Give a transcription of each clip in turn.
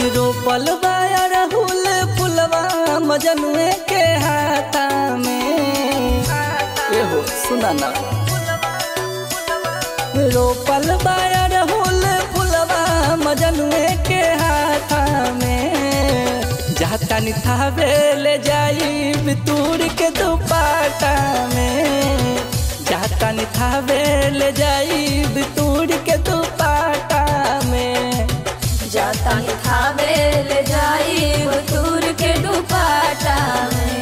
रोपल बाया राहुल फुलवा मजनुए के हाथा में। एहो सुना ना, रोपल बाया राहुल फुलवा मजनुए के हाथा में। जाता निथावे ले जाई बितूर के दुपाटा में। जाता निथावे ले जाई बितूर के दुपाटा में। जाता निथावे ले जाई बितूर के दुपाटा में।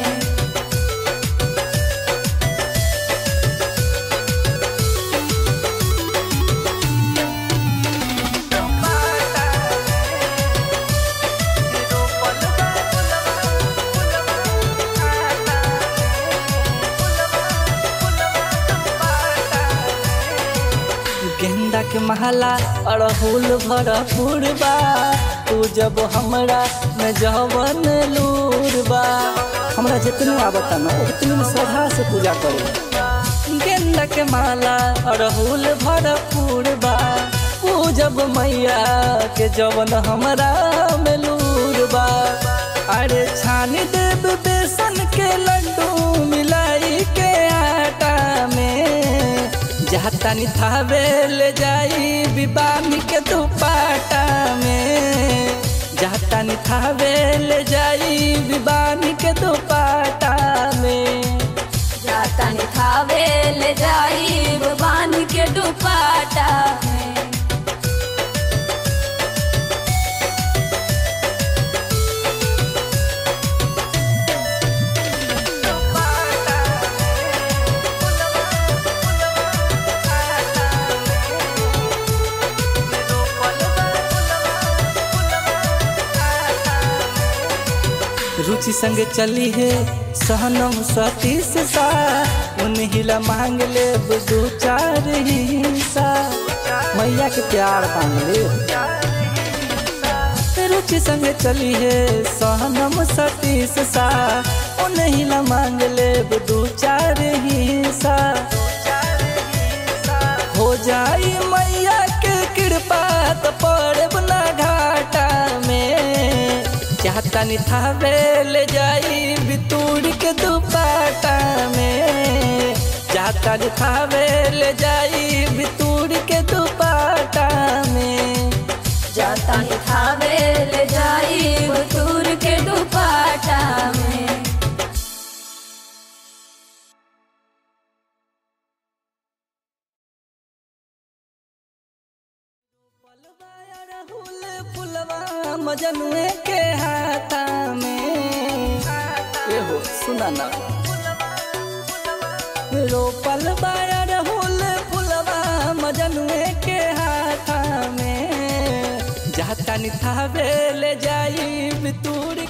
गेंदा के महला अड़हुल भरपूर बा। तू जब हमरा में जवन लूर बा। हमरा जितने आवता ना उतने में श्रद्धा से पूजा करे। गेंदा के माला अड़हुल भरपूर बा। तू जब मैया के जवन हमरा में लूर बा। अरे छानी देव बेसन के लड्डू मिलाई के आटा में। जाता निथावे ले जाई बिबानी के दुपाटा में। जाता निथावे ले जाई बिबानी के दुपाटा में। जाता निथावे ले जाई बिबानी के दुपाटा में। रुचि संग चली है सहनम सतीश सा। उन्हीं ला मांग ले दो चार हिस्सा। मैया के प्यार मांग ले। रुचि संग चली है सहनम सतीश सा। उन्हीं ला मांग ले दो चार हिस्सा। हो जाई मैया के कृपा तो पड़े ना घाटा में। जाता निथावे ले जाई बितूर के दुपाटा में। जाता निथावे ले जाई बितूर के दुपाटा में। जाता निथावे ले जाई बितूर के दुपाटा में। फुलवा मजनुए के हाथा में। एहो सुना ना, रोपल बाया राहुल फुलवा मजनुए के हाथा में। जाता निथावे ले जाई बितूर